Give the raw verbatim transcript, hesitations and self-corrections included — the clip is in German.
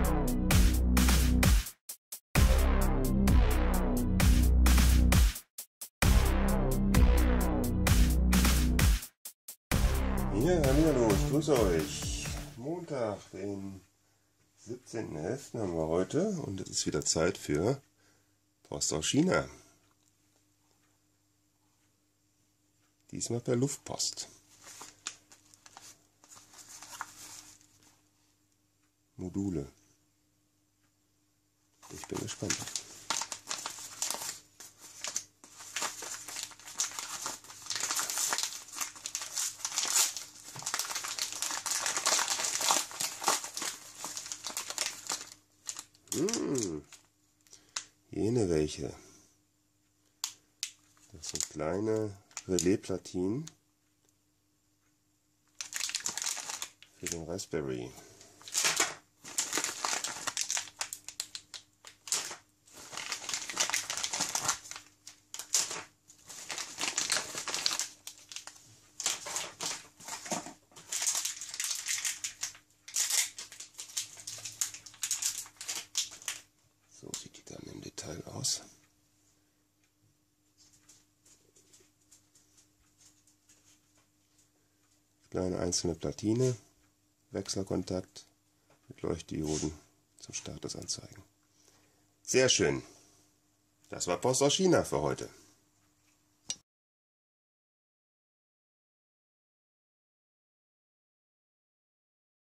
Ja, hallo, ich grüße euch. Montag, den siebzehnten elften haben wir heute und es ist wieder Zeit für Post aus China. Diesmal per Luftpost. Module. Ich bin gespannt. Hm. Jene welche. Das sind kleine Relaisplatinen für den Raspberry. So sieht die dann im Detail aus. Kleine einzelne Platine, Wechselkontakt mit Leuchtdioden zum Statusanzeigen. Sehr schön. Das war Post aus China für heute.